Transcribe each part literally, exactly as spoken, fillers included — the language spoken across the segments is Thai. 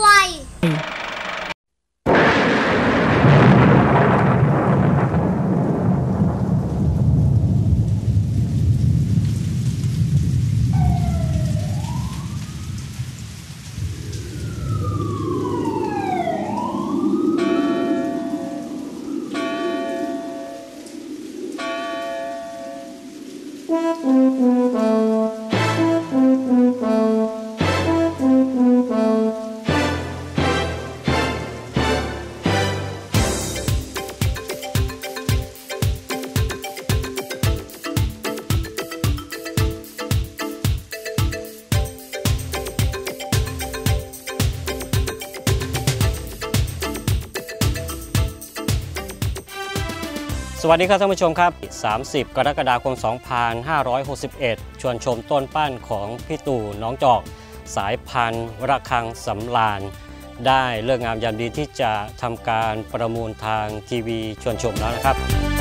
วัยสวัสดีครับท่านผู้ชมครับสามสิบกรกฎาคมสองพันห้าร้อยหกสิบเอ็ดชวนชมต้นปั้นของพี่ตู่น้องจอกสายพันธุ์ระฆังสำราญได้เลิกงามยามดีที่จะทำการประมูลทางทีวีชวนชมแล้วนะครับ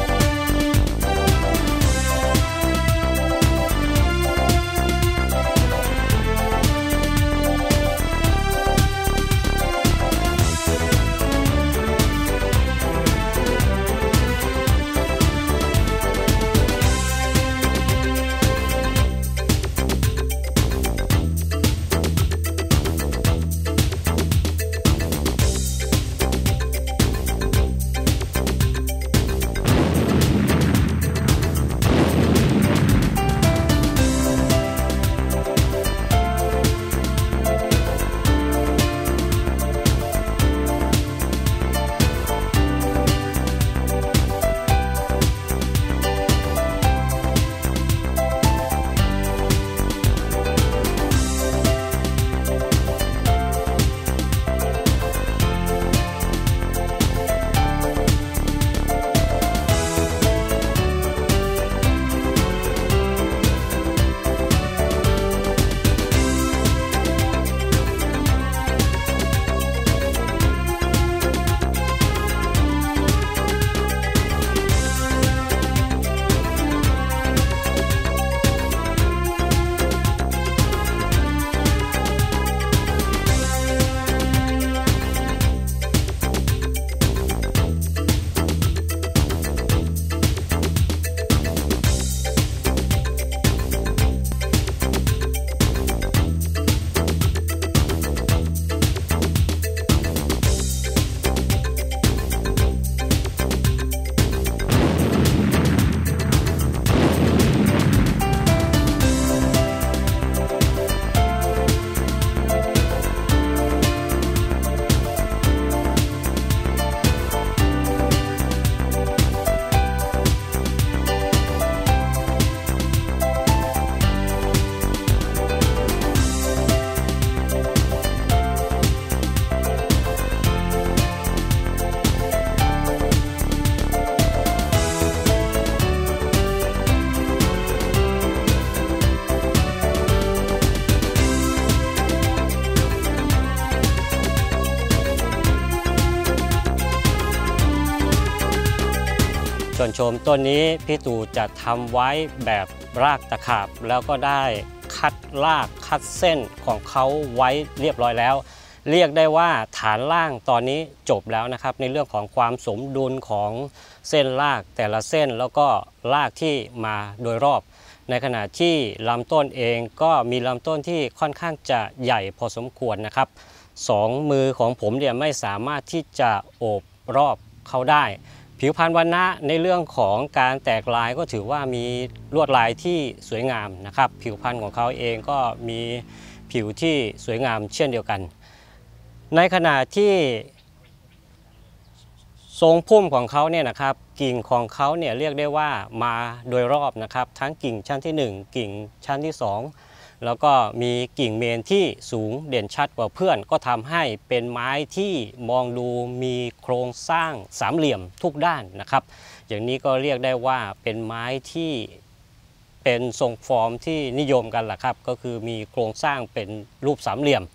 ชวนชมต้นนี้พี่ตู่จะทำไว้แบบรากตะขาบแล้วก็ได้คัดรากคัดเส้นของเขาไว้เรียบร้อยแล้วเรียกได้ว่าฐานล่างตอนนี้จบแล้วนะครับในเรื่องของความสมดุลของเส้นรากแต่ละเส้นแล้วก็รากที่มาโดยรอบในขณะที่ลำต้นเองก็มีลำต้นที่ค่อนข้างจะใหญ่พอสมควรนะครับสองมือของผมเนี่ยไม่สามารถที่จะโอบรอบเขาได้ผิวพรรณวรรณะในเรื่องของการแตกลายก็ถือว่ามีลวดลายที่สวยงามนะครับผิวพรรณของเขาเองก็มีผิวที่สวยงามเช่นเดียวกันในขณะที่ทรงพุ่มของเขาเนี่ยนะครับกิ่งของเขาเนี่ยเรียกได้ว่ามาโดยรอบนะครับทั้งกิ่งชั้นที่หนึ่งกิ่งชั้นที่สองแล้วก็มีกิ่งเมนที่สูงเด่นชัดกว่าเพื่อนก็ทำให้เป็นไม้ที่มองดูมีโครงสร้างสามเหลี่ยมทุกด้านนะครับอย่างนี้ก็เรียกได้ว่าเป็นไม้ที่เป็นทรงฟอร์มที่นิยมกันแหละครับก็คือมีโครงสร้างเป็นรูปสามเหลี่ยม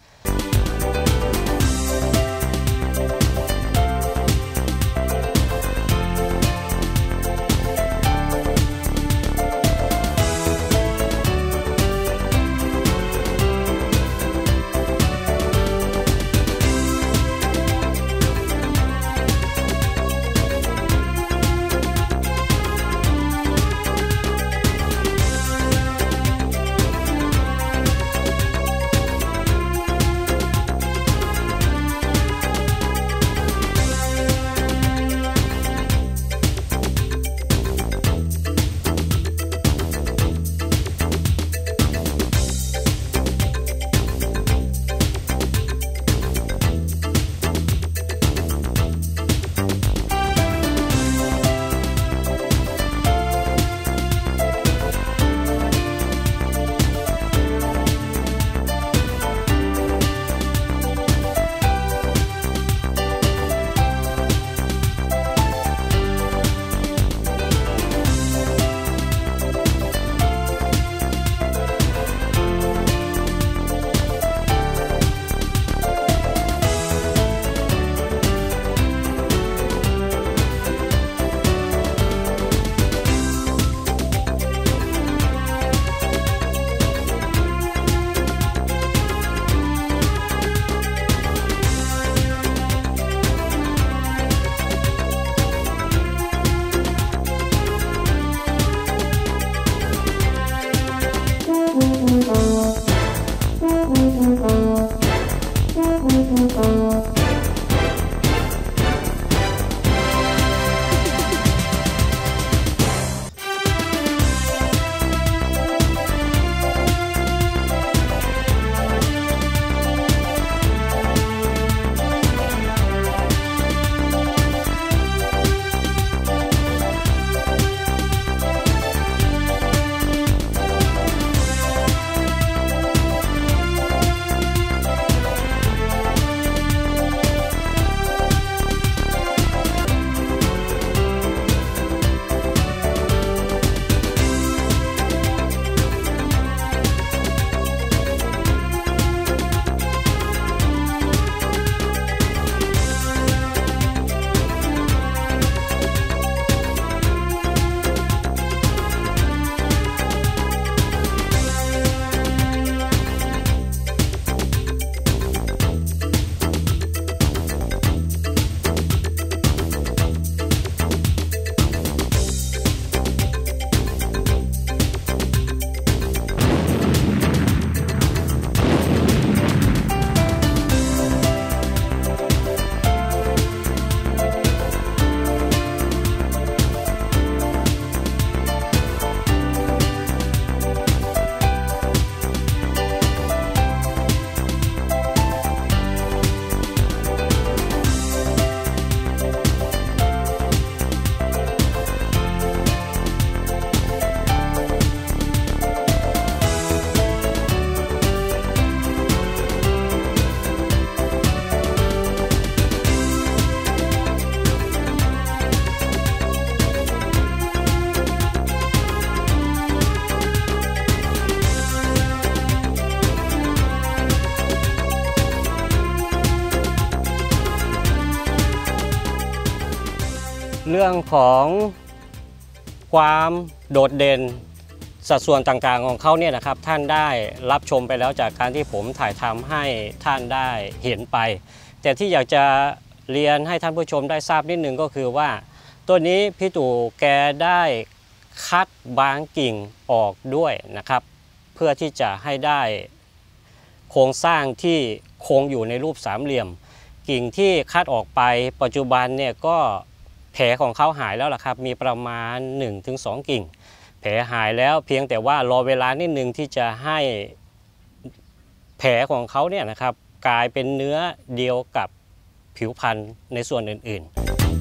เรื่องของความโดดเด่นสัดส่วนต่างๆของเขาเนี่ยนะครับท่านได้รับชมไปแล้วจากการที่ผมถ่ายทำให้ท่านได้เห็นไปแต่ที่อยากจะเรียนให้ท่านผู้ชมได้ทราบนิดนึงก็คือว่าตัวนี้พี่ตู่แกได้คัดบางกิ่งออกด้วยนะครับเพื่อที่จะให้ได้โครงสร้างที่คงอยู่ในรูปสามเหลี่ยมกิ่งที่คัดออกไปปัจจุบันเนี่ยก็แผลของเขาหายแล้วล่ะครับมีประมาณ หนึ่งถึงสอง กิ่งแผลหายแล้วเพียงแต่ว่ารอเวลานิดนึงที่จะให้แผลของเขาเนี่ยนะครับกลายเป็นเนื้อเดียวกับผิวพรรณในส่วนอื่นๆ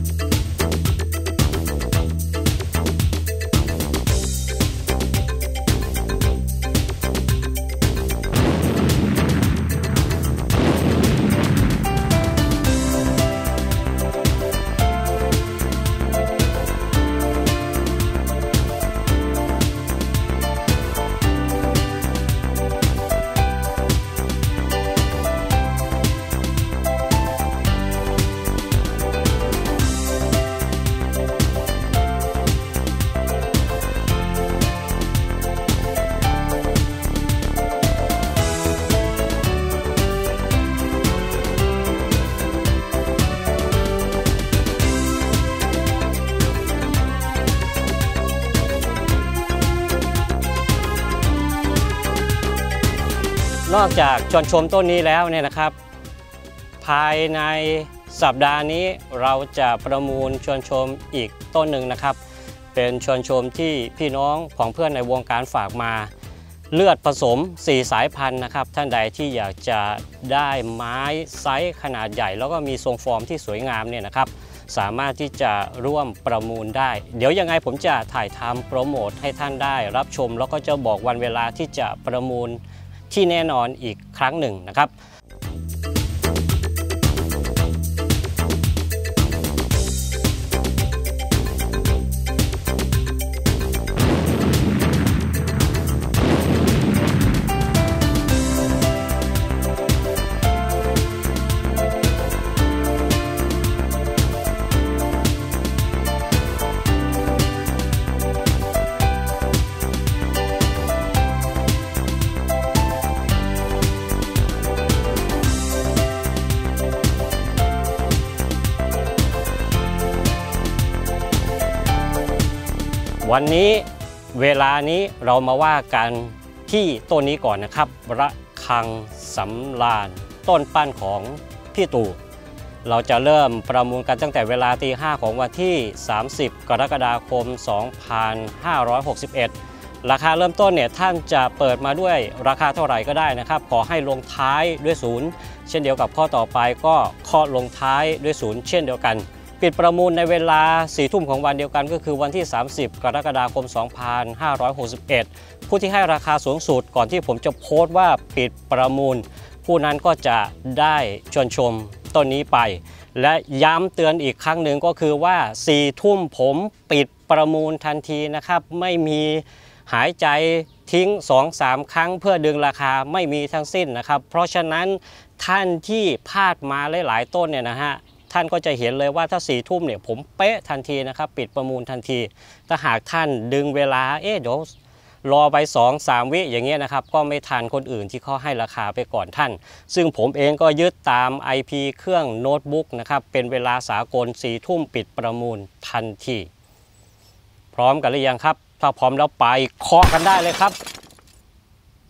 นอกจากชวนชมต้นนี้แล้วเนี่ยนะครับภายในสัปดาห์นี้เราจะประมูลชวนชมอีกต้นหนึ่งนะครับเป็นชวนชมที่พี่น้องของเพื่อนในวงการฝากมาเลือดผสมสี่สายพันธุ์นะครับท่านใดที่อยากจะได้ไม้ไซส์ขนาดใหญ่แล้วก็มีทรงฟอร์มที่สวยงามเนี่ยนะครับสามารถที่จะร่วมประมูลได้เดี๋ยวยังไงผมจะถ่ายทำโปรโมทให้ท่านได้รับชมแล้วก็จะบอกวันเวลาที่จะประมูลที่แน่นอนอีกครั้งหนึ่งนะครับวันนี้เวลานี้เรามาว่ากันที่ต้นนี้ก่อนนะครับระฆังสำราญต้นปั้นของพี่ตู่เราจะเริ่มประมูลกันตั้งแต่เวลาตีห้าของวันที่สามสิบกรกฎาคมสองพันห้าร้อยหกสิบเอ็ดราคาเริ่มต้นเนี่ยท่านจะเปิดมาด้วยราคาเท่าไหร่ก็ได้นะครับขอให้ลงท้ายด้วยศูนย์เช่นเดียวกับข้อต่อไปก็ข้อลงท้ายด้วยศูนย์เช่นเดียวกันปิดประมูลในเวลาสี่ทุ่มของวันเดียวกันก็คือวันที่สามสิบกรกฎาคมสองพันห้าร้อยหกสิบเอ็ดผู้ที่ให้ราคาสูงสุดก่อนที่ผมจะโพสต์ว่าปิดประมูลผู้นั้นก็จะได้ชวนชมต้นนี้ไปและย้ำเตือนอีกครั้งหนึ่งก็คือว่าสี่ทุ่มผมปิดประมูลทันทีนะครับไม่มีหายใจทิ้ง สองถึงสาม ครั้งเพื่อดึงราคาไม่มีทั้งสิ้นนะครับเพราะฉะนั้นท่านที่พลาดมาหลายๆต้นเนี่ยนะฮะท่านก็จะเห็นเลยว่าถ้าสี่ทุ่มเนี่ยผมเป๊ะทันทีนะครับปิดประมูลทันทีถ้าหากท่านดึงเวลาเอ๊ะเดี๋ยวรอไป สองถึงสาม วิอย่างเงี้ยนะครับก็ไม่ทันคนอื่นที่เขาให้ราคาไปก่อนท่านซึ่งผมเองก็ยึดตาม ไอ พี เครื่องโน้ตบุ๊กนะครับเป็นเวลาสากลสี่ทุ่มปิดประมูลทันทีพร้อมกันหรือยังครับถ้าพร้อมแล้วไปเคาะกันได้เลยครับ